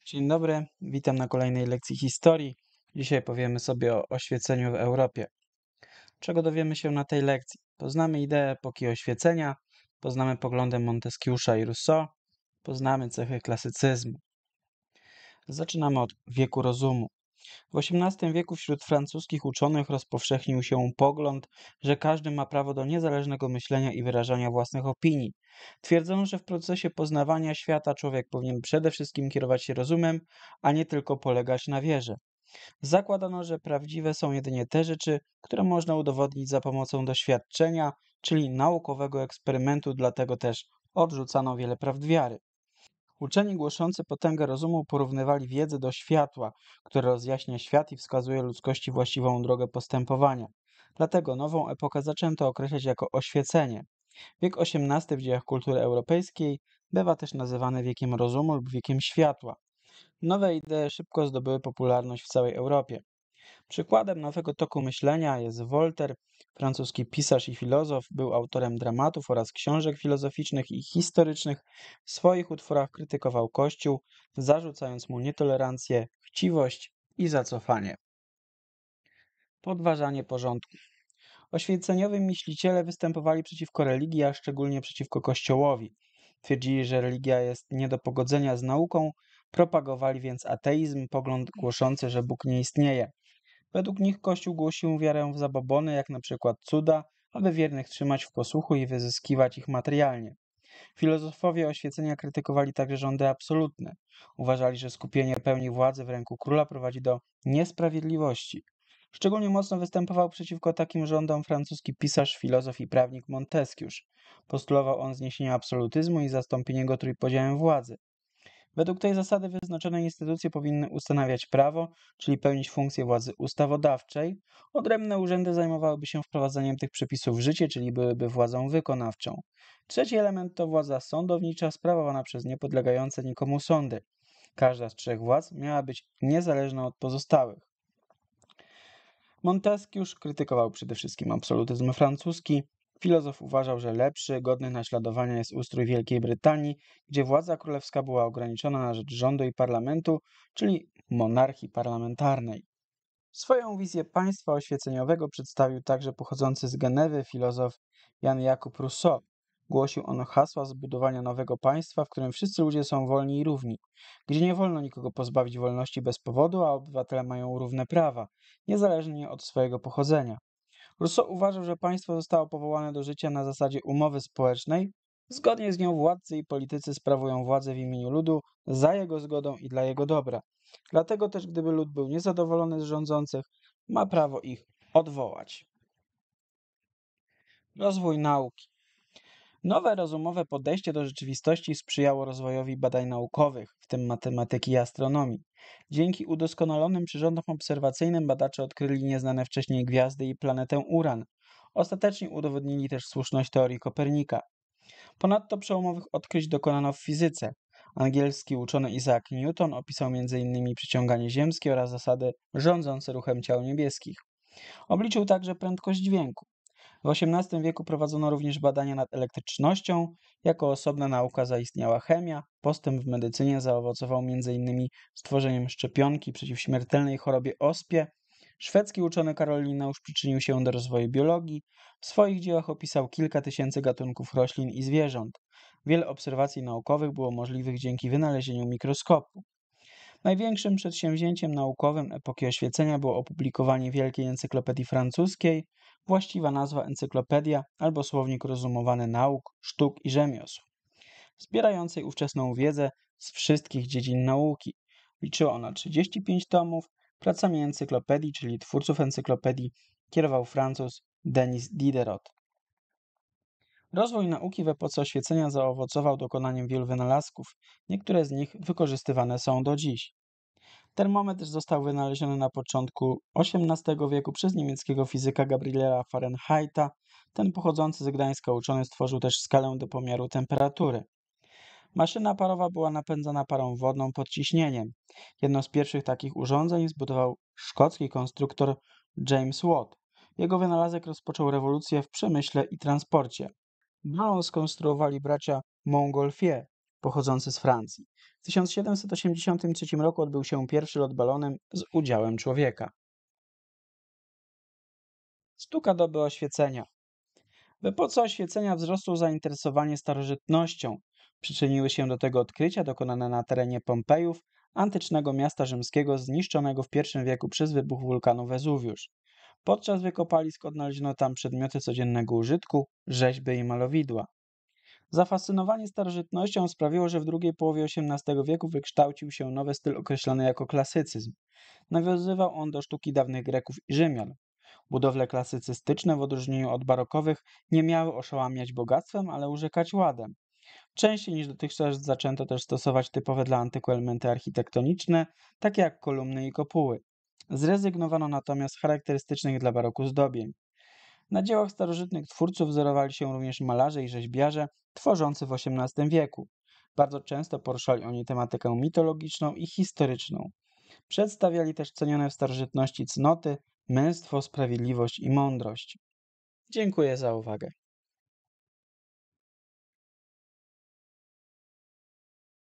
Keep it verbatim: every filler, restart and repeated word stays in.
Dzień dobry, witam na kolejnej lekcji historii. Dzisiaj powiemy sobie o oświeceniu w Europie. Czego dowiemy się na tej lekcji? Poznamy ideę epoki oświecenia, poznamy poglądy Monteskiusza i Rousseau, poznamy cechy klasycyzmu. Zaczynamy od wieku rozumu. W osiemnastym wieku wśród francuskich uczonych rozpowszechnił się pogląd, że każdy ma prawo do niezależnego myślenia i wyrażania własnych opinii. Twierdzono, że w procesie poznawania świata człowiek powinien przede wszystkim kierować się rozumem, a nie tylko polegać na wierze. Zakładano, że prawdziwe są jedynie te rzeczy, które można udowodnić za pomocą doświadczenia, czyli naukowego eksperymentu, dlatego też odrzucano wiele prawd wiary. Uczeni głoszący potęgę rozumu porównywali wiedzę do światła, które rozjaśnia świat i wskazuje ludzkości właściwą drogę postępowania. Dlatego nową epokę zaczęto określać jako oświecenie. Wiek osiemnasty w dziejach kultury europejskiej bywa też nazywany wiekiem rozumu lub wiekiem światła. Nowe idee szybko zdobyły popularność w całej Europie. Przykładem nowego toku myślenia jest Voltaire, francuski pisarz i filozof, był autorem dramatów oraz książek filozoficznych i historycznych. W swoich utworach krytykował Kościół, zarzucając mu nietolerancję, chciwość i zacofanie. Podważanie porządku. Oświeceniowi myśliciele występowali przeciwko religii, a szczególnie przeciwko Kościołowi. Twierdzili, że religia jest nie do pogodzenia z nauką, propagowali więc ateizm, pogląd głoszący, że Bóg nie istnieje. Według nich Kościół głosił wiarę w zabobony, jak na przykład cuda, aby wiernych trzymać w posłuchu i wyzyskiwać ich materialnie. Filozofowie oświecenia krytykowali także rządy absolutne. Uważali, że skupienie pełni władzy w ręku króla prowadzi do niesprawiedliwości. Szczególnie mocno występował przeciwko takim rządom francuski pisarz, filozof i prawnik Montesquieu. Postulował on zniesienie absolutyzmu i zastąpienie go trójpodziałem władzy. Według tej zasady wyznaczone instytucje powinny ustanawiać prawo, czyli pełnić funkcję władzy ustawodawczej. Odrębne urzędy zajmowałyby się wprowadzaniem tych przepisów w życie, czyli byłyby władzą wykonawczą. Trzeci element to władza sądownicza sprawowana przez niepodlegające nikomu sądy. Każda z trzech władz miała być niezależna od pozostałych. Montesquieu krytykował przede wszystkim absolutyzm francuski. Filozof uważał, że lepszy, godny naśladowania jest ustrój Wielkiej Brytanii, gdzie władza królewska była ograniczona na rzecz rządu i parlamentu, czyli monarchii parlamentarnej. Swoją wizję państwa oświeceniowego przedstawił także pochodzący z Genewy filozof Jan Jakub Rousseau. Głosił on hasła zbudowania nowego państwa, w którym wszyscy ludzie są wolni i równi, gdzie nie wolno nikogo pozbawić wolności bez powodu, a obywatele mają równe prawa, niezależnie od swojego pochodzenia. Rousseau uważał, że państwo zostało powołane do życia na zasadzie umowy społecznej. Zgodnie z nią władcy i politycy sprawują władzę w imieniu ludu, za jego zgodą i dla jego dobra. Dlatego też, gdyby lud był niezadowolony z rządzących, ma prawo ich odwołać. Rozwój nauki. Nowe rozumowe podejście do rzeczywistości sprzyjało rozwojowi badań naukowych, w tym matematyki i astronomii. Dzięki udoskonalonym przyrządom obserwacyjnym badacze odkryli nieznane wcześniej gwiazdy i planetę Uran. Ostatecznie udowodnili też słuszność teorii Kopernika. Ponadto przełomowych odkryć dokonano w fizyce. Angielski uczony Isaac Newton opisał między innymi przyciąganie ziemskie oraz zasady rządzące ruchem ciał niebieskich. Obliczył także prędkość dźwięku. W osiemnastym wieku prowadzono również badania nad elektrycznością. Jako osobna nauka zaistniała chemia. Postęp w medycynie zaowocował między innymi stworzeniem szczepionki przeciw śmiertelnej chorobie ospie. Szwedzki uczony Karol Linnaeus przyczynił się do rozwoju biologii. W swoich dziełach opisał kilka tysięcy gatunków roślin i zwierząt. Wiele obserwacji naukowych było możliwych dzięki wynalezieniu mikroskopu. Największym przedsięwzięciem naukowym epoki oświecenia było opublikowanie Wielkiej Encyklopedii Francuskiej. Właściwa nazwa encyklopedia albo słownik rozumowany nauk, sztuk i rzemiosł, zbierającej ówczesną wiedzę z wszystkich dziedzin nauki. Liczyła ona trzydzieści pięć tomów. Pracami encyklopedii, czyli twórców encyklopedii, kierował Francuz Denis Diderot. Rozwój nauki w epoce oświecenia zaowocował dokonaniem wielu wynalazków. Niektóre z nich wykorzystywane są do dziś. Termometr został wynaleziony na początku osiemnastego wieku przez niemieckiego fizyka Gabriela Fahrenheita. Ten pochodzący z Gdańska uczony stworzył też skalę do pomiaru temperatury. Maszyna parowa była napędzana parą wodną pod ciśnieniem. Jedno z pierwszych takich urządzeń zbudował szkocki konstruktor James Watt. Jego wynalazek rozpoczął rewolucję w przemyśle i transporcie. Balon skonstruowali bracia Montgolfier. pochodzący z Francji. W tysiąc siedemset osiemdziesiątym trzecim roku odbył się pierwszy lot balonem z udziałem człowieka. Sztuka doby oświecenia. W epoce oświecenia wzrosło zainteresowanie starożytnością. Przyczyniły się do tego odkrycia dokonane na terenie Pompejów, antycznego miasta rzymskiego zniszczonego w pierwszym wieku przez wybuch wulkanu Wezuwiusz. Podczas wykopalisk odnaleziono tam przedmioty codziennego użytku, rzeźby i malowidła. Zafascynowanie starożytnością sprawiło, że w drugiej połowie osiemnastego wieku wykształcił się nowy styl określany jako klasycyzm. Nawiązywał on do sztuki dawnych Greków i Rzymian. Budowle klasycystyczne, w odróżnieniu od barokowych, nie miały oszałamiać bogactwem, ale urzekać ładem. Częściej niż dotychczas zaczęto też stosować typowe dla antyku elementy architektoniczne, takie jak kolumny i kopuły. Zrezygnowano natomiast z charakterystycznych dla baroku zdobień. Na dziełach starożytnych twórców wzorowali się również malarze i rzeźbiarze tworzący w osiemnastym wieku. Bardzo często poruszali oni tematykę mitologiczną i historyczną. Przedstawiali też cenione w starożytności cnoty, męstwo, sprawiedliwość i mądrość. Dziękuję za uwagę.